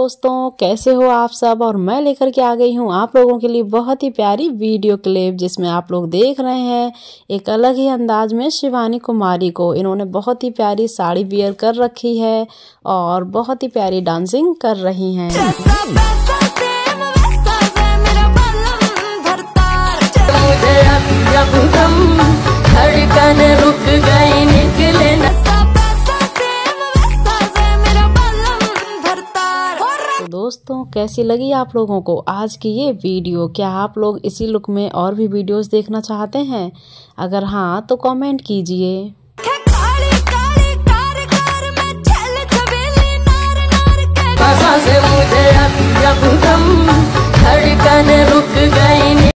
दोस्तों, कैसे हो आप सब। और मैं लेकर के आ गई हूँ आप लोगों के लिए बहुत ही प्यारी वीडियो क्लिप, जिसमें आप लोग देख रहे हैं एक अलग ही अंदाज में शिवानी कुमारी को। इन्होंने बहुत ही प्यारी साड़ी वियर कर रखी है और बहुत ही प्यारी डांसिंग कर रही हैं। दोस्तों, कैसी लगी आप लोगों को आज की ये वीडियो। क्या आप लोग इसी लुक में और भी वीडियोस देखना चाहते हैं? अगर हाँ तो कमेंट कीजिए। से